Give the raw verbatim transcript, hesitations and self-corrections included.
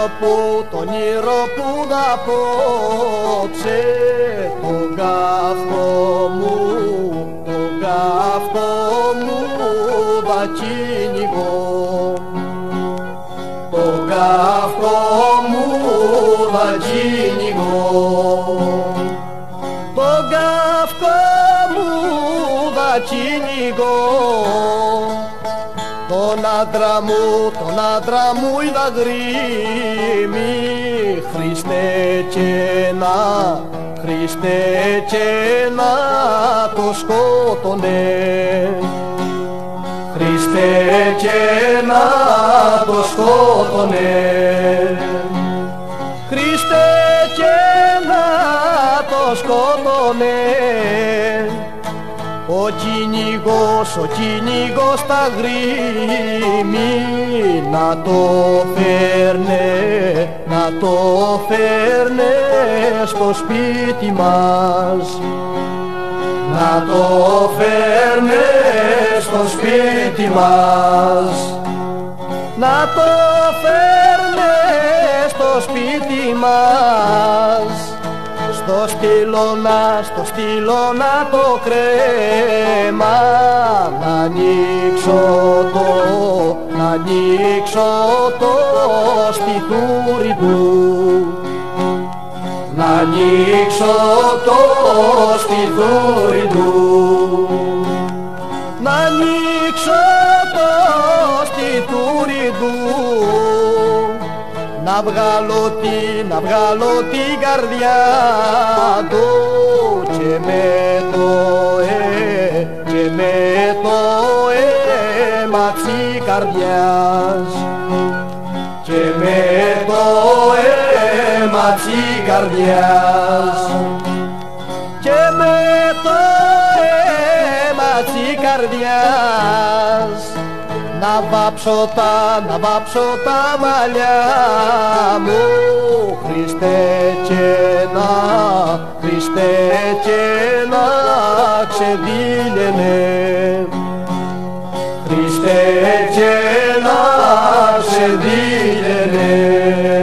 που, το όνειρο που δα απόψε, τον καυκό μου, τον καυκό μου δα κυνηγώ. Τον καυκό μου δα κυνηγώ. Τον καυκό μου δα κυνηγώ. Τον άντρα μου, τον άντρα μου είδα γρήμη, Χριστέ και να, Χριστέ και να το σκότωνε. Χριστέ και να το σκότωνε. Χριστέ και να το σκότωνε. Ο κυνηγός, ο κυνηγός στα γρήμη να το φέρνε, να το φέρνε στο σπίτι μας. Να το φέρνε στο σπίτι μας. Να το φέρνε στο σπίτι μας. Στο στυλώνα, στο στυλώνα το κρέμα, να ανοίξω το, να ανοίξω το στιθούρι του. Να ανοίξω το στιθούρι του. Να ανοίξω το στιθούρι του. Να βγάλω την, να βγάλω την καρδιά του και με το ε, και με το αίμα της καρδιάς. Και με το αίμα της καρδιάς. Και με το αίμα της καρδιάς. Να βάψω τα, να βάψω τα μαλλιά μου, Χριστέ και να, Χριστέ και να ξεδίλαινε. Χριστέ και να ξεδίλαινε.